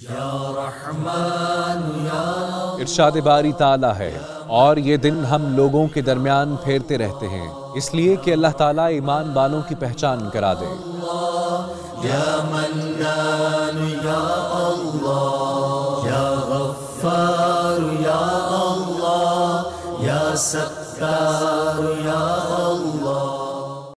इरशाद बारी ताला है, और ये दिन हम लोगों के दरमियान फेरते रहते हैं, इसलिए कि अल्लाह ताला ईमान वालों की पहचान करा दे। या मन्नान या अल्लाह, या गफ्फार या अल्लाह, या सत्तार